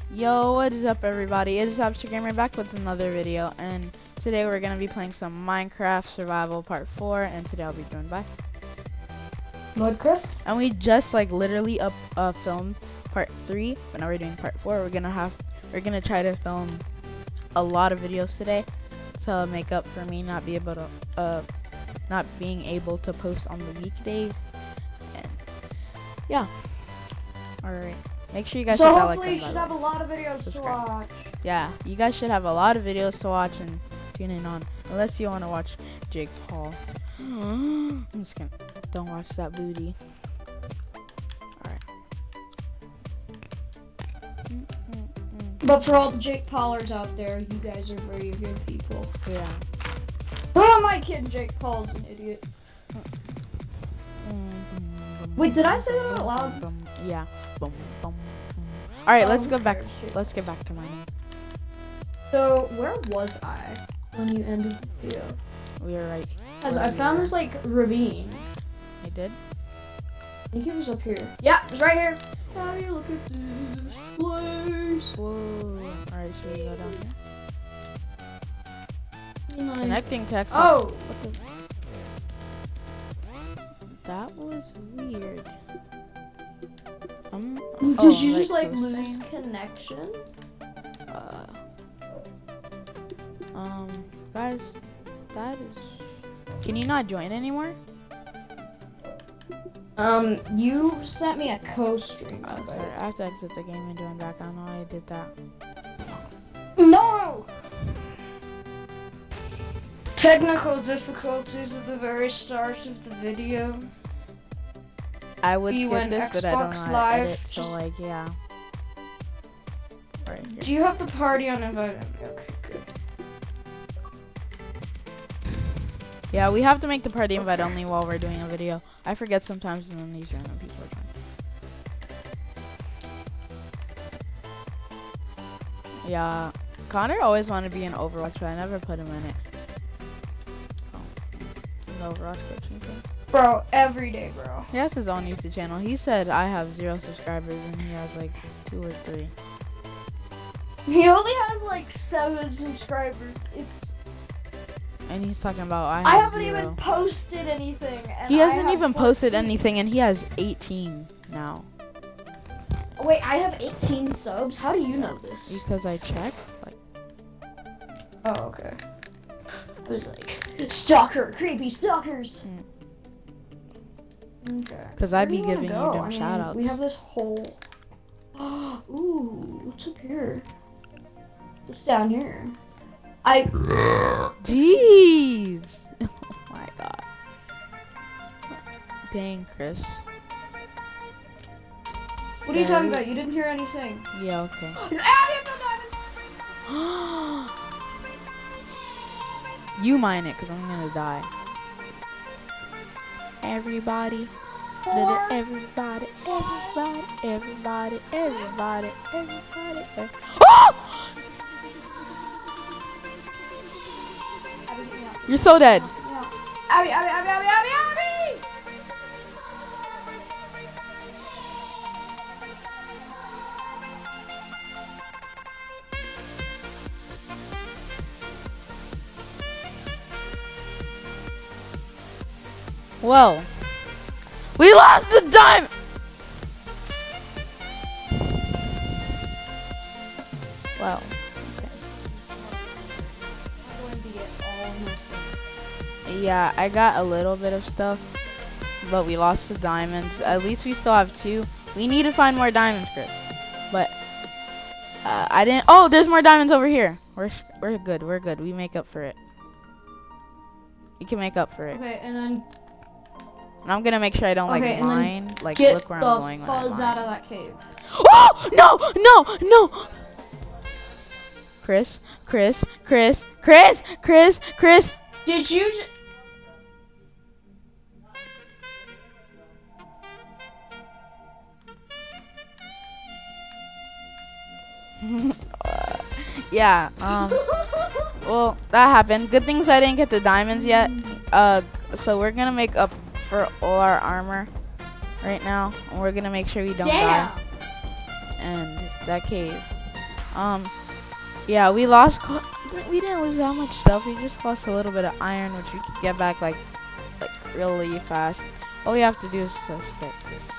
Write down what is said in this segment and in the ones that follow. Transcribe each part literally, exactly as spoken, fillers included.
Yo, what is up everybody? It is Abster Gamer back with another video, and today we're going to be playing some Minecraft Survival Part four, and today I'll be joined by Mud Chris. And we just like literally up uh, filmed Part three, but now we're doing Part four. We're going to have we're going to try to film a lot of videos today to make up for me not be able to uh not being able to post on the weekdays. And yeah. All right. Make sure you guys So hit that hopefully like you button, should by have the a way. lot of videos Subscribe. to watch. Yeah, you guys should have a lot of videos to watch and tune in on, unless you want to watch Jake Paul. I'm just kidding. Don't watch that booty. Alright. Mm, mm, mm. But for all the Jake Paulers out there, you guys are very good people. Yeah. Who am I kidding? Jake Paul's an idiot. Wait, did I say that out loud? Yeah. Boom, boom, boom. Alright, let's Um, go back. okay, shit. Let's get back to mining. So where was I when you ended the video? We were right. Cause where I we found were. this like ravine. I did. I think it was up here. Yeah, it was right here. How do you look at this place? Whoa. Alright, should we go down here? You know, Connecting text. Oh, What the? That was weird. Um, did oh, you just like coasting? lose connection? Uh, um, guys, that is. Can you not join anymore? Um, you sent me a co-stream. Oh, invite. sorry. I have to exit the game and join back. I don't know why I did that. No! Technical difficulties at the very start of the video. I would You skip went this, but I don't know Xbox how to Live, edit. So just- like, yeah. Right Do here. you have the party on invite? Okay, good. Yeah, we have to make the party invite Okay. only while we're doing a video. I forget sometimes, and then these random people are trying. Yeah, Connor always wanted to be in Overwatch, but I never put him in it. Oh, the Overwatch coaching thing. Bro, every day, bro. He has his own YouTube channel. He said I have zero subscribers, and he has like two or three. He only has like seven subscribers. It's. And he's talking about I have I haven't zero. even posted anything. And He I hasn't have even posted fourteen. anything, and he has eighteen now. Wait, I have eighteen subs. How do you know this? Because I checked. Like, Oh, okay. It was like stalker, creepy stalkers. Okay. because Where I'd do be you wanna giving go? you them I mean, shout outs. We have this whole. Ooh, what's up here? What's down here? I. Jeez! Oh my god. Dang, Chris. What are you Yeah, talking we- about? You didn't hear anything. Yeah, okay. You mine it, because I'm gonna die. Everybody. Little everybody, everybody, everybody, everybody, everybody. everybody. Oh! You're so dead. Abby, Abby, Abby, Abby, Abby, Abby! Whoa. We lost the diamond! Wow. Okay. Yeah, I got a little bit of stuff, but we lost the diamonds. At least we still have two. We need to find more diamonds, Chris. But uh, I didn't. Oh, there's more diamonds over here. We're we're good. We're good. We make up for it. We can make up for it. Okay, and then And I'm gonna make sure I don't like Okay, and then mine. Like get look where the I'm going when I fuzz out mine. of that cave. Oh no no no! Chris, Chris, Chris, Chris, Chris, Chris. Did you? J Yeah. Um. Well, that happened. Good things I didn't get the diamonds yet. Uh. So we're gonna make up for all our armor right now, and we're gonna make sure we don't Damn. die. And that cave. Um, yeah, we lost. co- We didn't lose that much stuff. We just lost a little bit of iron, which we could get back like, like really fast. All we have to do is uh, skip this.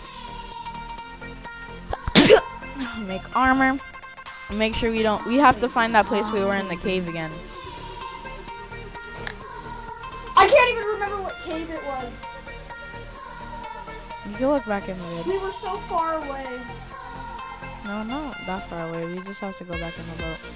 Make armor. Make sure we don't. We have to find that place we were in the cave again. I can't even remember what cave it was. You can look back in the vid. We were so far away. No, no, that far away. We just have to go back in the boat.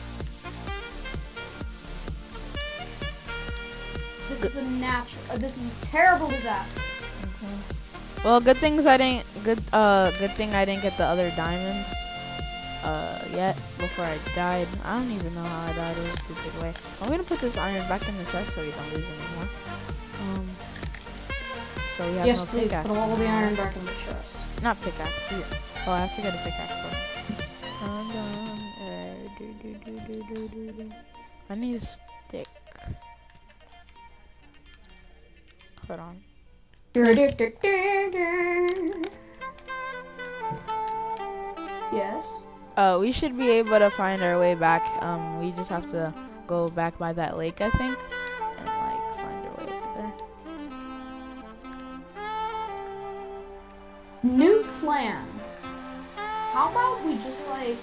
This is a natural. Uh, this is a terrible disaster. Okay. Well, good things I didn't. Good. Uh, good thing I didn't get the other diamonds. Uh, yet before I died. I don't even know how I died in a stupid way. I'm gonna put this iron back in the chest so we don't lose anymore. Um. So we have Yes, no please pickaxe. put all the iron back in the chest. Not pickaxe. Yeah. Oh, I have to get a pickaxe first. Hold on. Uh, do, do, do, do, do, do, do. I need a stick. Hold on. Yes. Uh, we should be able to find our way back. Um, we just have to go back by that lake, I think, and like find our way over there. New plan. How about we just like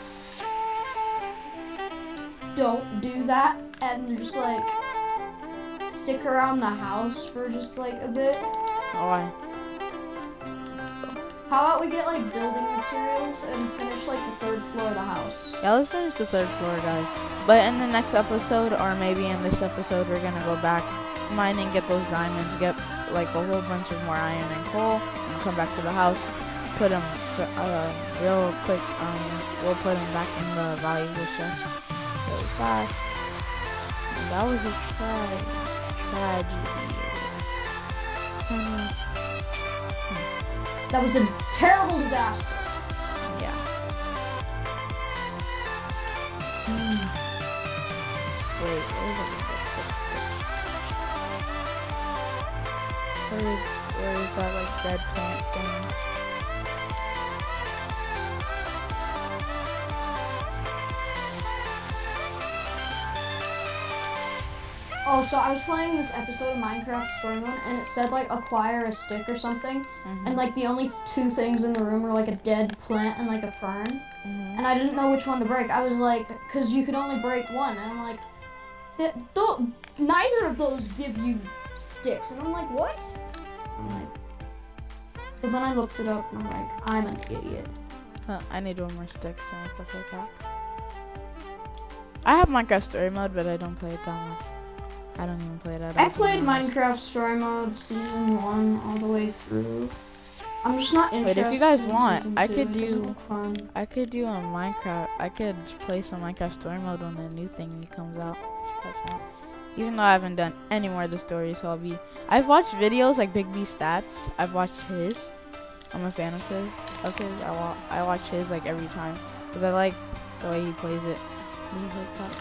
don't do that and just like stick around the house for just like a bit? Alright. How about we get like building materials and finish like the third floor of the house? Yeah, let's finish the third floor, guys. But in the next episode, or maybe in this episode, we're gonna go back to mining, get those diamonds, get like a whole bunch of more iron and coal, and come back to the house, put them uh, real quick. Um, we'll put them back in the valuable chest really fast. And that was a tra- tragedy. Kinda. That was a terrible disaster. Yeah. Wait, where is it? Where is, where is that like dead plant thing? Oh, so I was playing this episode of Minecraft Story Mode, and it said like acquire a stick or something, Mm-hmm. and like the only two things in the room were like a dead plant and like a fern, Mm-hmm. and I didn't know which one to break. I was like, cause you could only break one, and I'm like, "Th- th- neither of those give you sticks, and I'm like, what? I'm like, but then I looked it up, and I'm like, I'm an idiot. Huh, I need one more stick to make a pickaxe. I have Minecraft Story Mode, but I don't play it that much. I don't even play it at all. I played Minecraft Story Mode season one all the way through. I'm just not Wait, interested. if you guys in want, season I two. could It doesn't do- look fun. I could do a Minecraft. I could play some Minecraft Story Mode when the new thing comes out. That's fine. Even though I haven't done any more of the stories, so I'll be. I've watched videos like Big B Stats. I've watched his. I'm a fan of his. Of his. I, wa- I watch his like every time because I like the way he plays it. He's like that.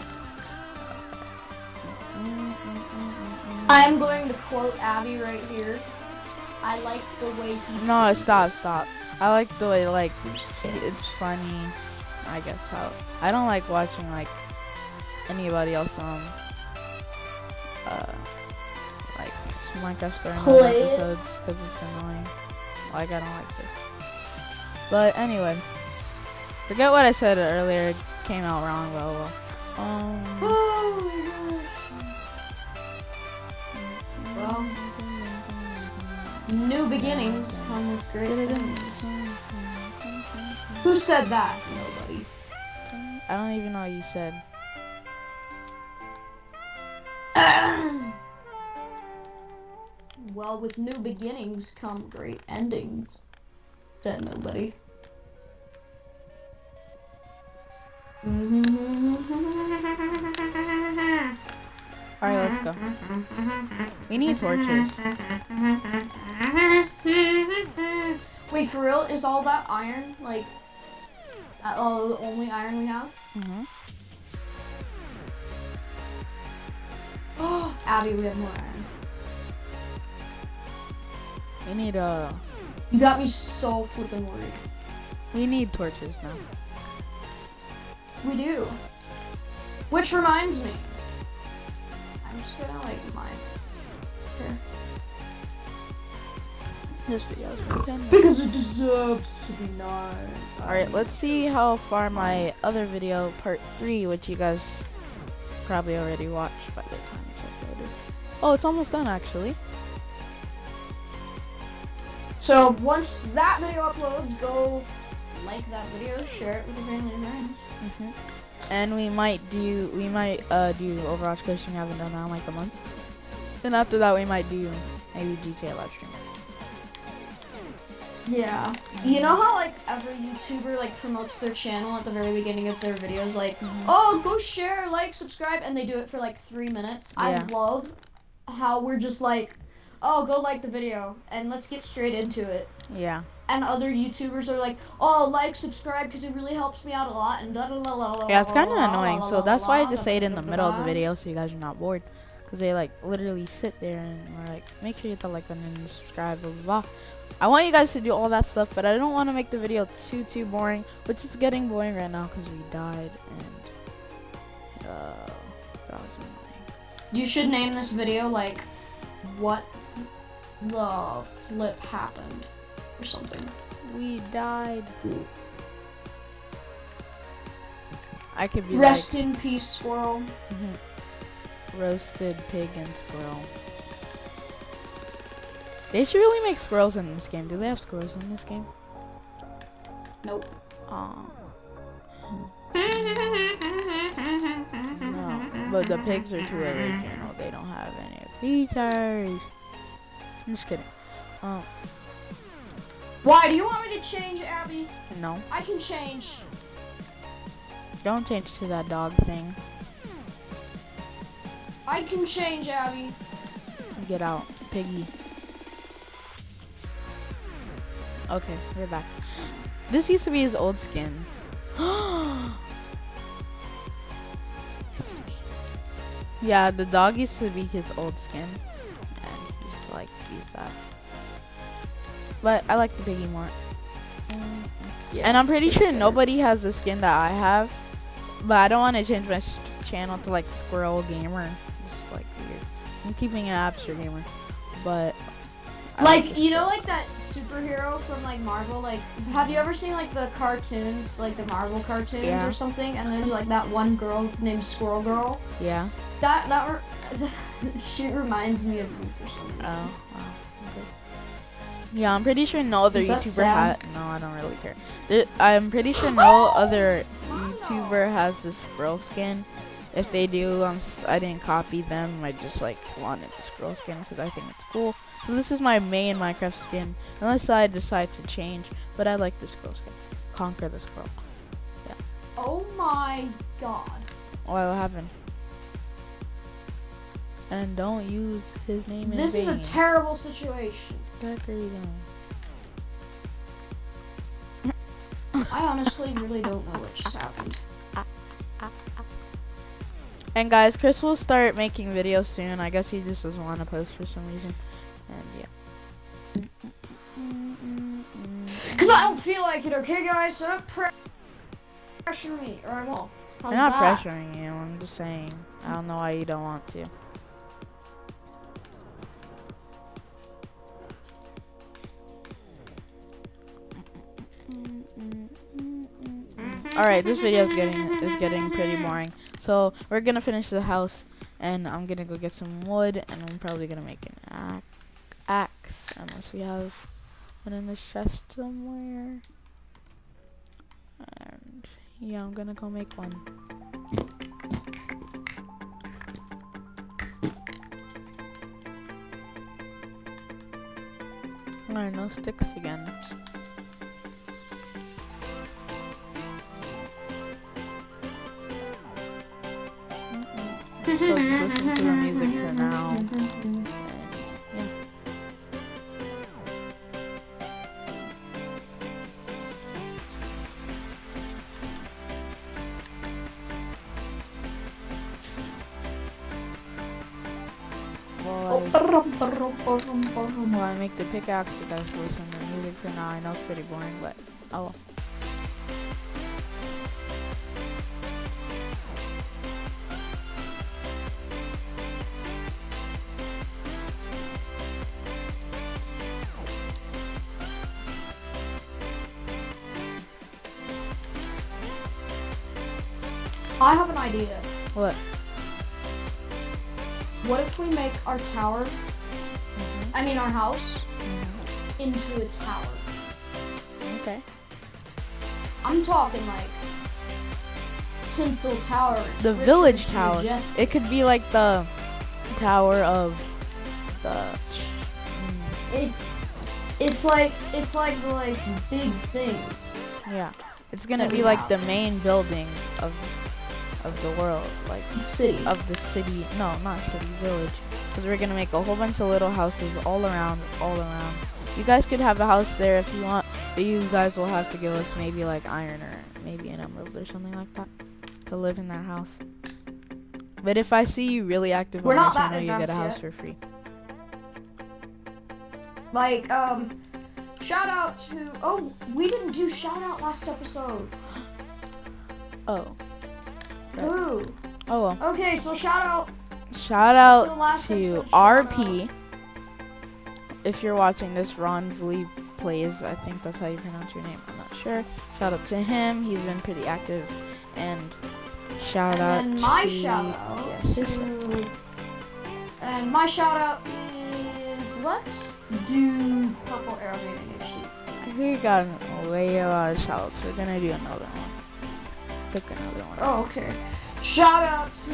Mm, mm, mm, mm, mm. I am going to quote Abby right here. I like the way he. No, stop, stop. I like the way like I'm just kidding. it's funny. I guess how I don't like watching like anybody else on uh like Minecraft Story Mode Play it. episodes because it's annoying. Like I don't like this. But anyway, forget what I said earlier. It came out wrong. Well, well. Um. Oh my gosh. Well, new beginnings come with great things. Who said that? Nobody. I don't even know what you said. Well, with new beginnings come great endings. Said nobody. Alright, let's go. We need torches. Wait, for real? Is all that iron, like, that all the only iron we have? Mm-hmm. Oh, Abby, we have more iron. We need uh You got me so flippin' worried. we need torches now. we do. Which reminds me. I'm just gonna like mine. Here. This video is for ten minutes. Because it deserves to be nice. Alright, let's see how far my other video, part three, which you guys probably already watched by the time it's uploaded. Oh, it's almost done actually. So once that video uploads, go like that video, share it with your family and friends. hmm And we might do, we might uh, do Overwatch because we haven't done that in like a month. Then after that, we might do maybe G T A live stream. Yeah. You know how like every YouTuber like promotes their channel at the very beginning of their videos, like, Mhm. oh, go share, like, subscribe, and they do it for like three minutes. Yeah. I love how we're just like, oh, go like the video, and let's get straight into it. Yeah. And other YouTubers are like, oh, like, subscribe, because it really helps me out a lot, and da da da da da. Yeah, it's kind of annoying. So that's why I just say it in the middle of the video so you guys are not bored. Because they like literally sit there and we're like, make sure you hit the like button and subscribe, blah, blah, blah. I want you guys to do all that stuff, but I don't want to make the video too, too boring, which is getting boring right now because we died and uh, that was annoying. You should name this video like, what the flip happened, or something. We died. I could be Rest like, in peace, squirrel. mhm, roasted pig and squirrel. They should really make squirrels in this game. Do they have squirrels in this game? Nope. Aw. No, but the pigs are too original. They don't have any features. I'm just kidding. Um, Why do you want me to change, Abby? no, I can change. don't change to that dog thing. I can change, Abby. Get out, piggy. Okay, we're back. This used to be his old skin. It's me. Yeah, the dog used to be his old skin, and he used to like use that. But I like the piggy more. Mm. Yeah. And I'm pretty sure nobody has the skin that I have, but I don't want to change my s channel to like Squirrel Gamer. It's like weird. I'm keeping it Abster Gamer, but I Like, the you know, squirrel. like that superhero from like Marvel. Like, have you ever seen like the cartoons, like the Marvel cartoons Yeah. or something? And there's like that one girl named Squirrel Girl. Yeah. That that were, she reminds me of you for some reason. Oh. Wow. Okay. Yeah, I'm pretty sure no other Is that YouTuber sad? has. No, I don't really care. There, I'm pretty sure no other YouTuber has the squirrel skin. If they do, um, s- I didn't copy them. I just like wanted the squirrel skin because I think it's cool. So this is my main Minecraft skin, unless I decide to change. But I like the squirrel skin. Conquer the squirrel. Oh my god. Oh, what happened? And don't use his name in This is vain. a terrible situation. What the heck are you doing? I honestly really don't know what just happened. And guys, Chris will start making videos soon. I guess he just doesn't want to post for some reason. And yeah. Because I don't feel like it, okay, guys? So don't pre- pressure me, or I won't. How's I'm not that? pressuring you. I'm just saying. I don't know why you don't want to. All right, this video is getting is getting pretty boring. So we're gonna finish the house, and I'm gonna go get some wood, and I'm probably gonna make an ac axe unless we have one in the chest somewhere. And yeah, I'm gonna go make one. Alright, no sticks again. So just listen to the music for now. And yeah. While I, while I make the pickaxe, you guys can listen to the music for now. I know it's pretty boring, but oh well. I have an idea. What? What if we make our tower, Mhm. I mean our house, Mhm. into a tower? Okay. I'm talking like tinsel tower. The Richard village tower. Majestic. It could be like the tower of the. Mm, It, it's like it's like the like big thing. yeah. It's gonna That be we like have. the main building of of the world, like City. of the city. No, not city, village. Because we're gonna make a whole bunch of little houses all around, all around. You guys could have a house there if you want, but you guys will have to give us maybe like iron or maybe an emerald or something like that to live in that house. But if I see you really active We're on my not that channel, you get a advanced house for free. Like um, shout out to oh we didn't do shout out last episode. Oh. Right. Ooh. Oh well. Okay, so shout out. Shout The out last to episode, shout R out. P. If you're watching this, Ron Vlee Plays, I think that's how you pronounce your name. I'm not sure. Shout out to him. He's been pretty active. And shout out And then my to shout out. yeah, his shout- to, and my shout out is let's do purple arrow gaming H D. We got way a lot of shout outs. We're gonna do another one. Pick another one. Oh, okay. Shout out to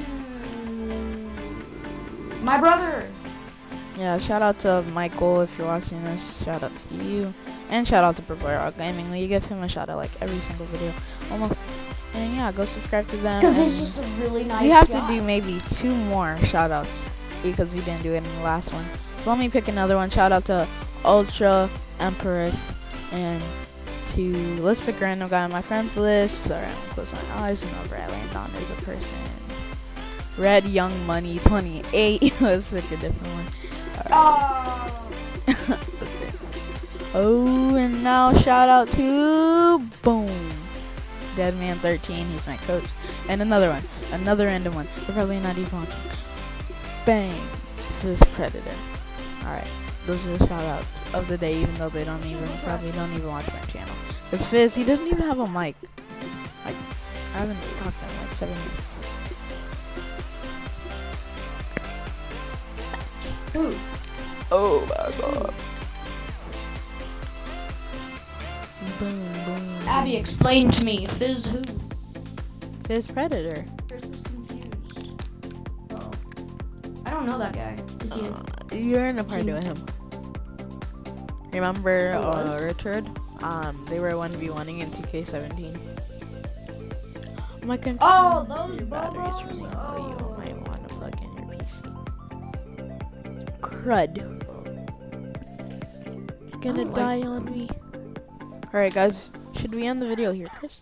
my brother. Yeah, shout out to Michael if you're watching this. Shout out to you. And shout out to Purple Arrow Gaming. You give him a shout out like every single video. Almost. And yeah, go subscribe to them. Because he's and just a really nice we have guy. to do maybe two more shout outs because we didn't do it in the last one. So let me pick another one. Shout out to Ultra Empress and to let's pick a random guy on my friends list. Sorry, I'm close my eyes and over I land on there's a person. Red Young Money twenty-eight. Let's pick a different one. Alright. Oh. Oh, and now shout out to Boom Deadman thirteen. He's my coach. And another one, another random one. They're probably not even watching. Bang, Fizz Predator. All right, those are the shout outs of the day, even though they don't even probably don't even watch my channel. Cause Fizz, he doesn't even have a mic. Like, I haven't talked to him in like seven years. Ooh. Oh my god. Boom, boom. Abby, explain to me. Fizz who? Fizz Predator. Fizz is confused. Oh. I don't know that guy. Is he? Uh, you're in a party with him. Remember Who uh, was? Richard? Um, they were one v one in two K seventeen. My controller. Oh, those your battery's bubbles? running low. You Oh. might want to plug in your P C. Crud. It's gonna I don't die like on me. Alright, guys. Should we end the video here, Chris?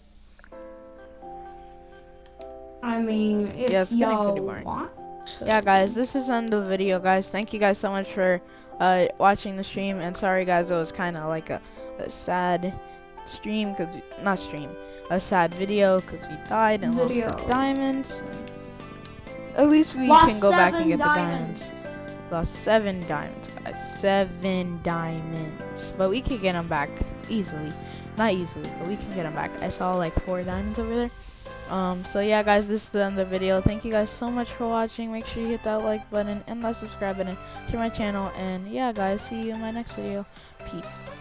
I mean, if Yeah, it's getting y'all pretty boring. want. to. Yeah, guys, this is the end of the video, guys. Thank you guys so much for uh, watching the stream. And sorry, guys, it was kind of like a, a sad stream, cause we, not stream, a sad video because we died and Video. lost the diamonds. At least we Lost can go back and seven get diamonds. the diamonds. Lost seven diamonds, guys. Seven diamonds. But we could get them back easily. Not easily, but we can get them back. I saw like four diamonds over there. Um, so yeah, guys, this is the end of the video. Thank you guys so much for watching. Make sure you hit that like button and that subscribe button to my channel. And yeah, guys, see you in my next video. Peace.